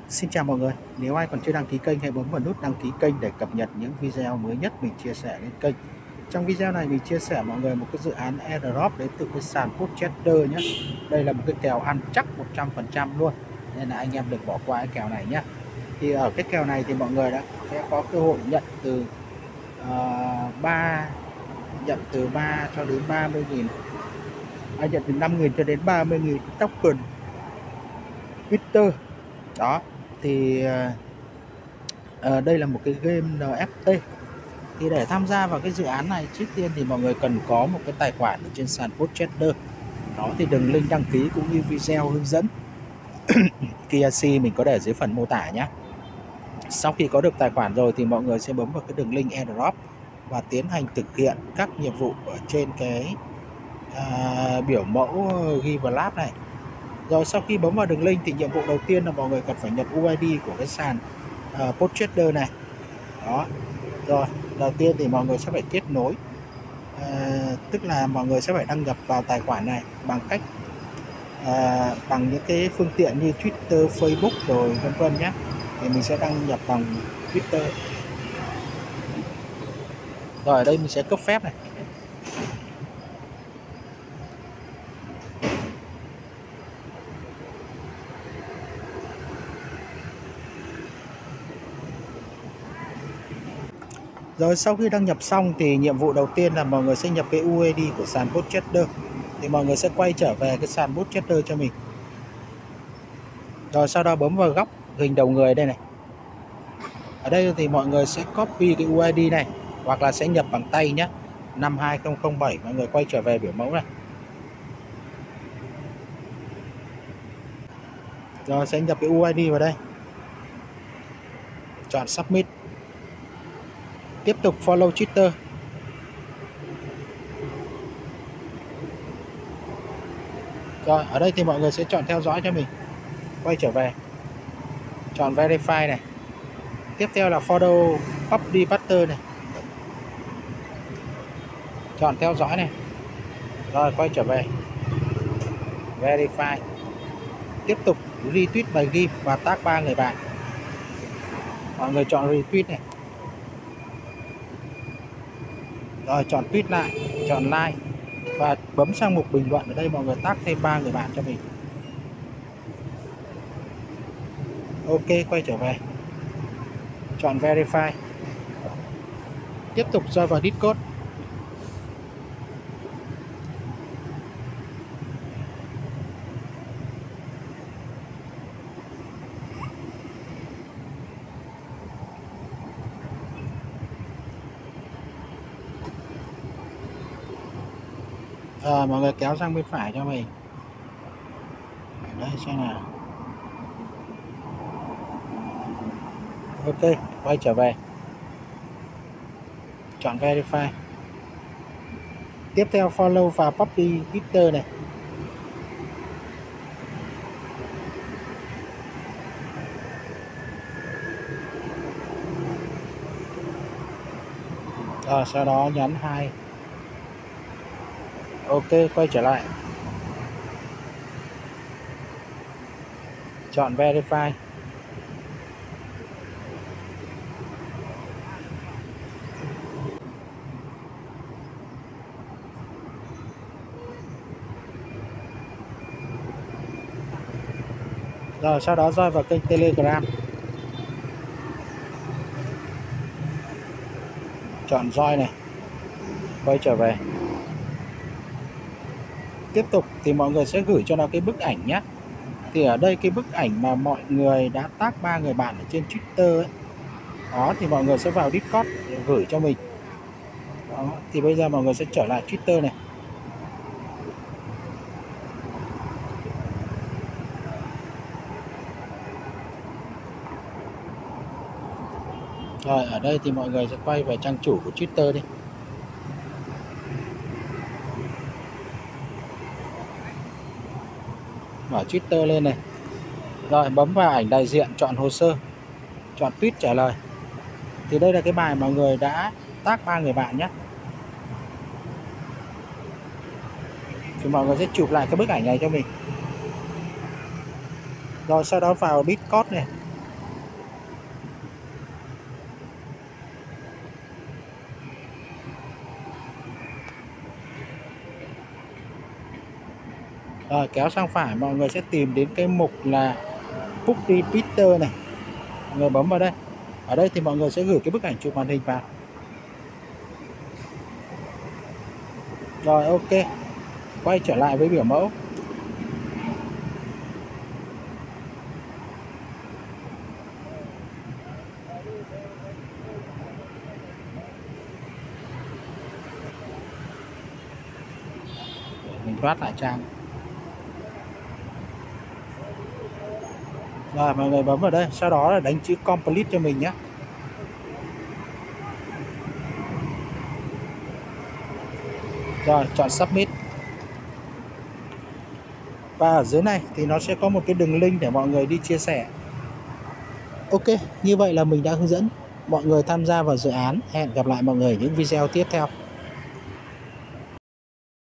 Xin chào mọi người, nếu ai còn chưa đăng ký kênh hãy bấm vào nút đăng ký kênh để cập nhật những video mới nhất mình chia sẻ lên kênh. Trong video này mình chia sẻ mọi người một cái dự án airdrop đến từ cái sàn Podchaser nhé. Đây là một cái kèo ăn chắc 100% luôn, nên là anh em đừng bỏ qua cái kèo này nhé. Thì ở cái kèo này thì mọi người sẽ có cơ hội nhận từ 3 cho đến 30.000, nhận từ 5.000 cho đến 30.000 token Twitter. Đó thì đây là một cái game NFT. Thì để tham gia vào cái dự án này, trước tiên thì mọi người cần có một cái tài khoản ở trên sàn Podchaser. Đó thì đường link đăng ký cũng như video hướng dẫn KYC mình có để dưới phần mô tả nhé. Sau khi có được tài khoản rồi thì mọi người sẽ bấm vào cái đường link airdrop và tiến hành thực hiện các nhiệm vụ ở trên cái biểu mẫu Give Lab này. Rồi sau khi bấm vào đường link thì nhiệm vụ đầu tiên là mọi người cần phải nhập UID của cái sàn Podchaser này. Đó. Rồi, đầu tiên thì mọi người sẽ phải kết nối, tức là mọi người sẽ phải đăng nhập vào tài khoản này bằng cách bằng những cái phương tiện như Twitter, Facebook rồi vân vân nhé. Thì mình sẽ đăng nhập bằng Twitter. Rồi ở đây mình sẽ cấp phép này. Rồi sau khi đăng nhập xong thì nhiệm vụ đầu tiên là mọi người sẽ nhập cái UID của sàn Podchaser. Thì mọi người sẽ quay trở về cái sàn Podchaser cho mình. Rồi sau đó bấm vào góc hình đầu người đây này. Ở đây thì mọi người sẽ copy cái UID này hoặc là sẽ nhập bằng tay nhé. 52007, mọi người quay trở về biểu mẫu này. Rồi sẽ nhập cái UID vào đây. Chọn Submit. Tiếp tục follow Twitter. Rồi ở đây thì mọi người sẽ chọn theo dõi cho mình. Quay trở về. Chọn Verify này. Tiếp theo là follow Public Partner này. Chọn theo dõi này. Rồi quay trở về. Verify. Tiếp tục retweet bài ghi và tag 3 người bạn. Mọi người chọn retweet này. Rồi chọn tweet lại, chọn like và bấm sang mục bình luận. Ở đây mọi người tag thêm 3 người bạn cho mình. Ok, quay trở về. Chọn verify. Tiếp tục rơi vào Discord. Mọi người kéo sang bên phải cho mình. Ở đây xem nào. Ok, quay trở về. Chọn verify. Tiếp theo follow và copy Twitter này. Rồi sau đó nhấn 2. Ok, quay trở lại. Chọn verify. Rồi sau đó roi vào kênh Telegram. Chọn join này. Quay trở về. Tiếp tục thì mọi người sẽ gửi cho nó cái bức ảnh nhé. Thì ở đây cái bức ảnh mà mọi người đã tag 3 người bạn ở trên Twitter ấy. Đó thì mọi người sẽ vào Discord để gửi cho mình. Đó thì bây giờ mọi người sẽ trở lại Twitter này. Rồi ở đây thì mọi người sẽ quay về trang chủ của Twitter đi. Mở Twitter lên này. Rồi bấm vào ảnh đại diện, chọn hồ sơ, chọn tweet trả lời. Thì đây là cái bài mà người đã tag 3 người bạn nhé. Thì mọi người sẽ chụp lại cái bức ảnh này cho mình. Rồi sau đó vào Discord này. Rồi kéo sang phải mọi người sẽ tìm đến cái mục là Book Repeater này. Mọi người bấm vào đây. Ở đây thì mọi người sẽ gửi cái bức ảnh chụp màn hình vào. Rồi ok. Quay trở lại với biểu mẫu. Mình thoát lại trang. Rồi mọi người bấm vào đây, sau đó là đánh chữ complete cho mình nhé. Rồi chọn submit. Và ở dưới này thì nó sẽ có một cái đường link để mọi người đi chia sẻ. Ok, như vậy là mình đã hướng dẫn mọi người tham gia vào dự án. Hẹn gặp lại mọi người ở những video tiếp theo.